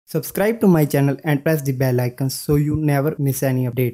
Subscribe to my channel and press the bell icon so you never miss any update.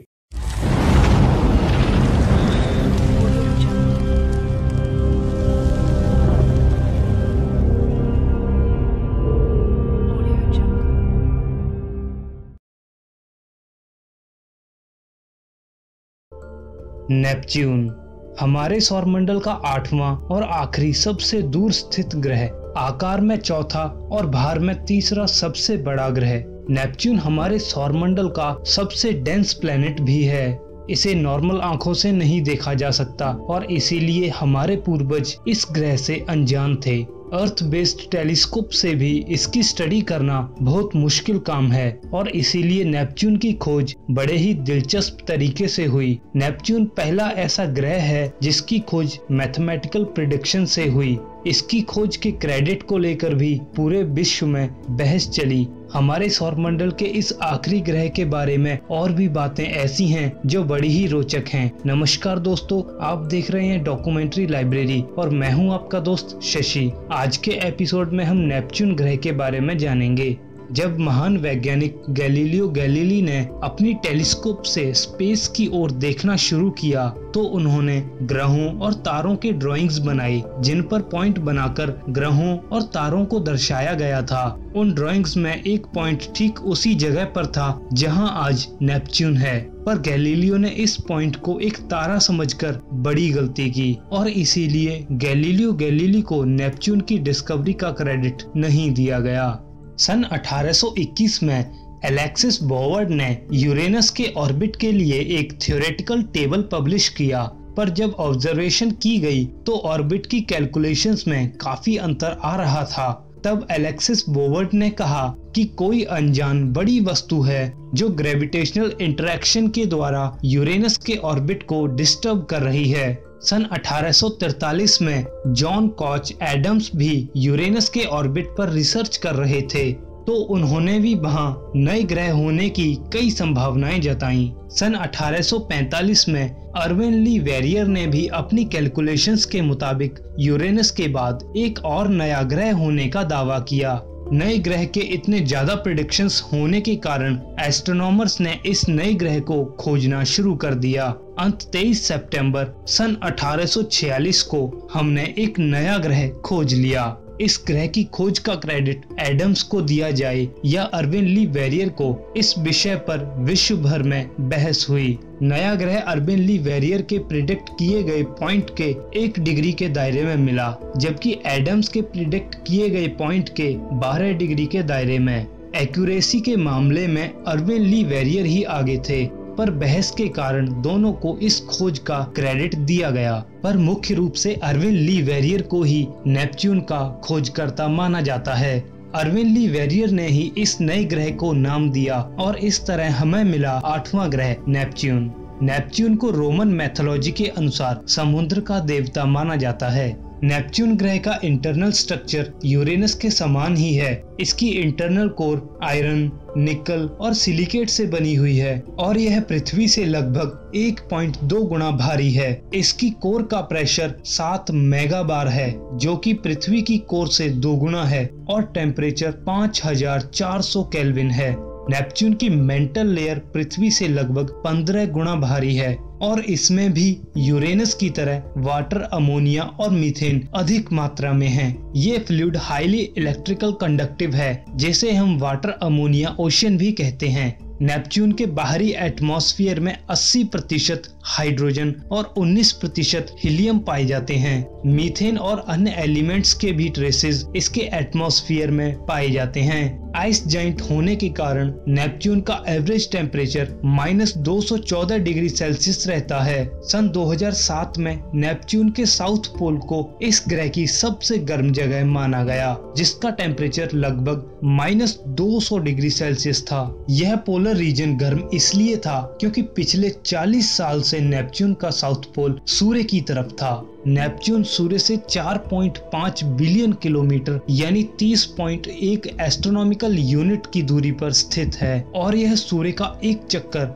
Neptune हमारे सौरमंडल का 8वां और आखिरी सबसे दूर स्थित ग्रह, आकार में चौथा और भार में तीसरा सबसे बड़ा ग्रह। नेपच्यून हमारे सौरमंडल का सबसे डेंस प्लेनेट भी है। इसे नॉर्मल आंखों से नहीं देखा जा सकता और इसीलिए हमारे पूर्वज इस ग्रह से अनजान थे। अर्थ बेस्ड टेलीस्कोप से भी इसकी स्टडी करना बहुत मुश्किल काम है और इसीलिए नेपच्यून की खोज बड़े ही दिलचस्प तरीके से हुई। नेपच्यून पहला ऐसा ग्रह है जिसकी खोज मैथमेटिकल प्रिडिक्शन से हुई। इसकी खोज के क्रेडिट को लेकर भी पूरे विश्व में बहस चली। हमारे सौरमंडल के इस आखिरी ग्रह के बारे में और भी बातें ऐसी हैं जो बड़ी ही रोचक हैं। नमस्कार दोस्तों, आप देख रहे हैं डॉक्यूमेंट्री लाइब्रेरी और मैं हूं आपका दोस्त शशि। आज के एपिसोड में हम नेपच्यून ग्रह के बारे में जानेंगे। जब महान वैज्ञानिक गैलीलियो गैलीली ने अपनी टेलीस्कोप से स्पेस की ओर देखना शुरू किया तो उन्होंने ग्रहों और तारों के ड्राइंग्स बनाई जिन पर पॉइंट बनाकर ग्रहों और तारों को दर्शाया गया था। उन ड्राइंग्स में एक पॉइंट ठीक उसी जगह पर था जहां आज नेपच्यून है, पर गैलीलियो ने इस पॉइंट को एक तारा समझकर बड़ी गलती की और इसीलिए गैलीलियो गैलीली को नेपच्यून की डिस्कवरी का क्रेडिट नहीं दिया गया। सन 1821 में एलेक्सिस बोवर्ड ने यूरेनस के ऑर्बिट के लिए एक थ्योरेटिकल टेबल पब्लिश किया, पर जब ऑब्जर्वेशन की गई तो ऑर्बिट की कैलकुलेशंस में काफी अंतर आ रहा था। तब एलेक्सिस बोवर्ड ने कहा कि कोई अनजान बड़ी वस्तु है जो ग्रेविटेशनल इंटरेक्शन के द्वारा यूरेनस के ऑर्बिट को डिस्टर्ब कर रही है। सन 1843 में जॉन कॉच एडम्स भी यूरेनस के ऑर्बिट पर रिसर्च कर रहे थे तो उन्होंने भी वहां नए ग्रह होने की कई संभावनाएं जताई। सन 1845 में अर्विन ली वेरियर ने भी अपनी कैलकुलेशंस के मुताबिक यूरेनस के बाद एक और नया ग्रह होने का दावा किया। नए ग्रह के इतने ज्यादा प्रेडिक्शंस होने के कारण एस्ट्रोनॉमर्स ने इस नए ग्रह को खोजना शुरू कर दिया। अंत 23 सितंबर सन 1846 को हमने एक नया ग्रह खोज लिया। इस ग्रह की खोज का क्रेडिट एडम्स को दिया जाए या अर्विन ली वेरियर को, इस विषय पर विश्व भर में बहस हुई। नया ग्रह अर्विन ली वेरियर के प्रिडिक्ट किए गए पॉइंट के 1 डिग्री के दायरे में मिला, जबकि एडम्स के प्रिडिक्ट किए गए पॉइंट के 12 डिग्री के दायरे में। एक्यूरेसी के मामले में अर्विन ली वेरियर ही आगे थे, पर बहस के कारण दोनों को इस खोज का क्रेडिट दिया गया। पर मुख्य रूप से अर्विन ली वेरियर को ही नेपच्यून का खोजकर्ता माना जाता है। अर्विन ली वेरियर ने ही इस नए ग्रह को नाम दिया और इस तरह हमें मिला 8वां ग्रह नेपच्यून। नेपच्यून को रोमन मैथोलॉजी के अनुसार समुद्र का देवता माना जाता है। नेपच्यून ग्रह का इंटरनल स्ट्रक्चर यूरेनस के समान ही है। इसकी इंटरनल कोर आयरन, निकल और सिलिकेट से बनी हुई है और यह पृथ्वी से लगभग 1.2 गुना भारी है। इसकी कोर का प्रेशर 7 मेगाबार है जो कि पृथ्वी की कोर से 2 गुना है और टेम्परेचर 5400 केल्विन है। नेपच्यून की मेंटल लेयर पृथ्वी से लगभग 15 गुना भारी है और इसमें भी यूरेनस की तरह वाटर, अमोनिया और मीथेन अधिक मात्रा में है। ये फ्लूइड हाईली इलेक्ट्रिकल कंडक्टिव है, जिसे हम वाटर अमोनिया ओशन भी कहते हैं। नेपच्यून के बाहरी एटमॉस्फेयर में 80% हाइड्रोजन और 19% हीलियम पाए जाते हैं। मीथेन और अन्य एलिमेंट्स के भी ट्रेसेस इसके एटमॉस्फेयर में पाए जाते हैं। आइस जाइंट होने के कारण नेपच्यून का एवरेज टेम्परेचर -214 डिग्री सेल्सियस रहता है। सन 2007 में नेपच्यून के साउथ पोल को इस ग्रह की सबसे गर्म जगह माना गया, जिसका टेम्परेचर लगभग -200 डिग्री सेल्सियस था। यह पोलर रीजन गर्म इसलिए था क्योंकि पिछले 40 साल से नेपच्यून का साउथ पोल सूर्य की तरफ था। नेपच्यून सूर्य से 4.5 बिलियन किलोमीटर यानी 30.1 एस्ट्रोनॉमिकल यूनिट की दूरी पर स्थित है और यह सूर्य का एक चक्कर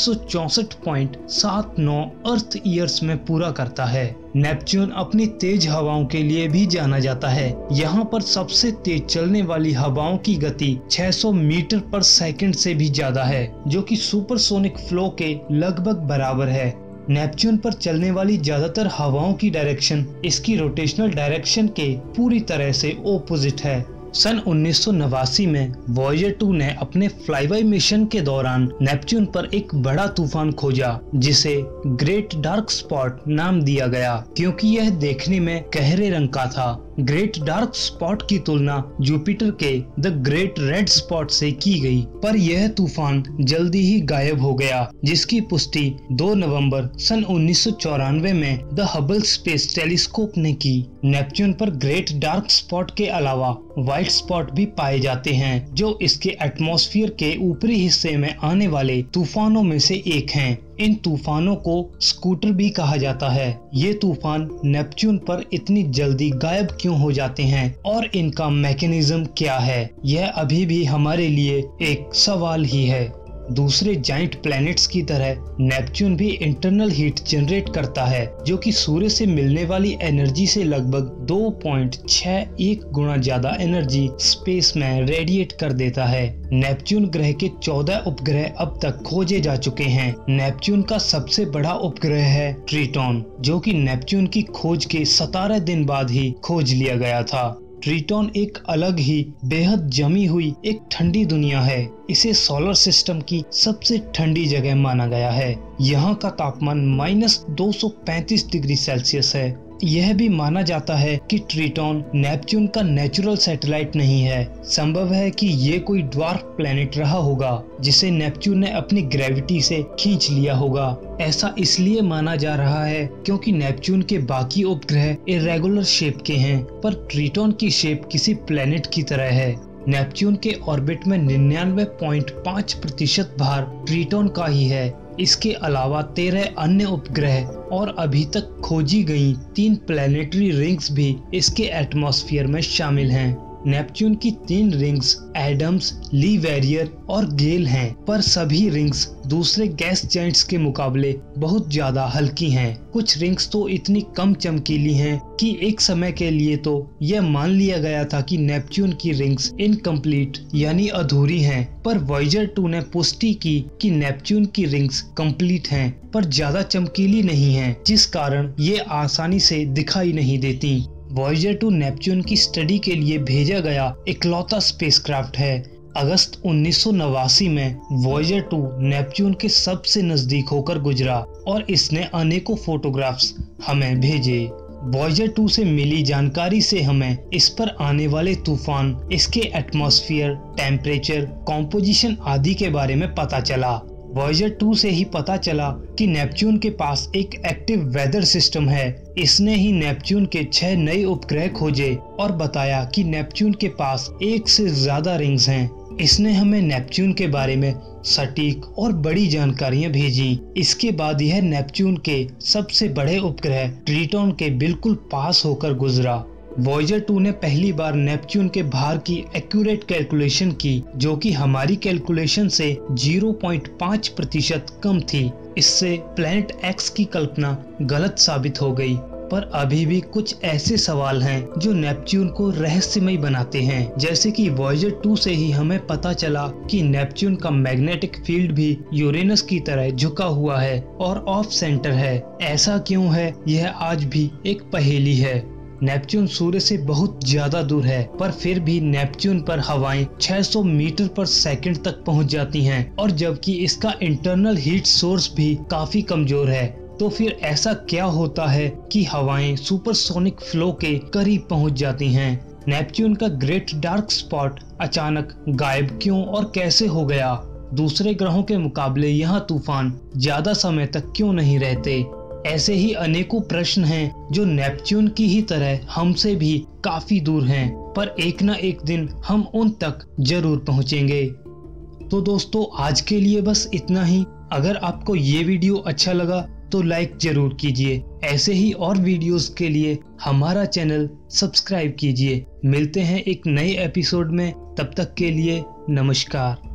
164.79 अर्थ ईयर्स में पूरा करता है। नेपच्यून अपनी तेज हवाओं के लिए भी जाना जाता है। यहाँ पर सबसे तेज चलने वाली हवाओं की गति 600 मीटर पर सेकंड से भी ज्यादा है, जो कि सुपरसोनिक फ्लो के लगभग बराबर है। नेपच्यून पर चलने वाली ज्यादातर हवाओं की डायरेक्शन इसकी रोटेशनल डायरेक्शन के पूरी तरह से ओपोजिट है। सन 1989 में वॉयेजर 2 ने अपने फ्लाईबाय मिशन के दौरान नेपच्यून पर एक बड़ा तूफान खोजा, जिसे ग्रेट डार्क स्पॉट नाम दिया गया क्योंकि यह देखने में गहरे रंग का था। ग्रेट डार्क स्पॉट की तुलना जुपिटर के द ग्रेट रेड स्पॉट से की गई, पर यह तूफान जल्दी ही गायब हो गया, जिसकी पुष्टि 2 नवंबर सन 1994 में द हबल स्पेस टेलीस्कोप ने की। नेपच्यून पर ग्रेट डार्क स्पॉट के अलावा व्हाइट स्पॉट भी पाए जाते हैं, जो इसके एटमॉस्फेयर के ऊपरी हिस्से में आने वाले तूफानों में से एक हैं। इन तूफानों को स्कूटर भी कहा जाता है। ये तूफान नेपच्यून पर इतनी जल्दी गायब क्यों हो जाते हैं और इनका मैकेनिज्म क्या है, यह अभी भी हमारे लिए एक सवाल ही है। दूसरे जाइंट प्लैनेट्स की तरह नेपच्यून भी इंटरनल हीट जनरेट करता है, जो कि सूर्य से मिलने वाली एनर्जी से लगभग 2.61 गुना ज्यादा एनर्जी स्पेस में रेडिएट कर देता है। नेपच्यून ग्रह के 14 उपग्रह अब तक खोजे जा चुके हैं। नेपच्यून का सबसे बड़ा उपग्रह है ट्रिटॉन, जो कि नेपच्यून की खोज के 17 दिन बाद ही खोज लिया गया था। ट्रिटॉन एक अलग ही बेहद जमी हुई एक ठंडी दुनिया है। इसे सोलर सिस्टम की सबसे ठंडी जगह माना गया है। यहाँ का तापमान -235 डिग्री सेल्सियस है। यह भी माना जाता है कि ट्रिटॉन नेपच्यून का नेचुरल सैटेलाइट नहीं है। संभव है कि ये कोई ड्वार्फ प्लैनेट रहा होगा, जिसे नेपच्यून ने अपनी ग्रेविटी से खींच लिया होगा। ऐसा इसलिए माना जा रहा है क्योंकि नेपच्यून के बाकी उपग्रह इरेगुलर शेप के हैं, पर ट्रिटॉन की शेप किसी प्लैनेट की तरह है। नेपच्यून के ऑर्बिट में 99.5% भार ट्रिटॉन का ही है। इसके अलावा 13 अन्य उपग्रह और अभी तक खोजी गई 3 प्लैनेटरी रिंग्स भी इसके एटमॉस्फेयर में शामिल हैं। नेपच्यून की 3 रिंग्स एडम्स, ली वेरियर और गेल हैं, पर सभी रिंग्स दूसरे गैस जाइंट्स के मुकाबले बहुत ज्यादा हल्की हैं। कुछ रिंग्स तो इतनी कम चमकीली हैं कि एक समय के लिए तो यह मान लिया गया था कि नेपच्यून की रिंग्स इनकम्प्लीट यानी अधूरी हैं, पर वॉयेजर 2 ने पुष्टि की कि नेपच्यून की रिंग्स कंप्लीट हैं, पर ज्यादा चमकीली नहीं हैं, जिस कारण ये आसानी से दिखाई नहीं देती। वॉयेजर 2 नेपच्यून की स्टडी के लिए भेजा गया इकलौता स्पेसक्राफ्ट है। अगस्त 1989 में वॉयेजर 2 नेपच्यून के सबसे नजदीक होकर गुजरा और इसने अनेकों फोटोग्राफ्स हमें भेजे। वॉयेजर 2 से मिली जानकारी से हमें इस पर आने वाले तूफान, इसके एटमॉस्फेयर, टेम्परेचर, कॉम्पोजिशन आदि के बारे में पता चला। वॉयेजर 2 से ही पता चला कि नेपच्यून के पास एक एक्टिव वेदर सिस्टम है। इसने ही नेपच्यून के 6 नए उपग्रह खोजे और बताया कि नेपच्यून के पास एक से ज्यादा रिंग्स हैं। इसने हमें नेपच्यून के बारे में सटीक और बड़ी जानकारियां भेजी। इसके बाद यह नेपच्यून के सबसे बड़े उपग्रह ट्रिटॉन के बिल्कुल पास होकर गुजरा। वॉयेजर 2 ने पहली बार नेपच्यून के भार की एक्यूरेट कैलकुलेशन की, जो कि हमारी कैलकुलेशन से 0.5% कम थी। इससे प्लैनेट एक्स की कल्पना गलत साबित हो गई, पर अभी भी कुछ ऐसे सवाल हैं जो नेपच्यून को रहस्यमय बनाते हैं। जैसे कि वॉयेजर 2 से ही हमें पता चला कि नेपच्यून का मैग्नेटिक फील्ड भी यूरेनस की तरह झुका हुआ है और ऑफ सेंटर है। ऐसा क्यों है, यह आज भी एक पहेली है। नेपच्यून सूर्य से बहुत ज्यादा दूर है, पर फिर भी नेपच्यून पर हवाएं 600 मीटर पर सेकंड तक पहुंच जाती हैं, और जबकि इसका इंटरनल हीट सोर्स भी काफी कमजोर है। तो फिर ऐसा क्या होता है कि हवाएं सुपरसोनिक फ्लो के करीब पहुंच जाती हैं? नेपच्यून का ग्रेट डार्क स्पॉट अचानक गायब क्यों और कैसे हो गया? दूसरे ग्रहों के मुकाबले यहाँ तूफान ज्यादा समय तक क्यों नहीं रहते? ऐसे ही अनेकों प्रश्न हैं जो नेपच्यून की ही तरह हमसे भी काफी दूर हैं, पर एक न एक दिन हम उन तक जरूर पहुंचेंगे। तो दोस्तों, आज के लिए बस इतना ही। अगर आपको ये वीडियो अच्छा लगा तो लाइक जरूर कीजिए ऐसे ही और वीडियोस के लिए हमारा चैनल सब्सक्राइब कीजिए। मिलते हैं एक नए एपिसोड में, तब तक के लिए नमस्कार।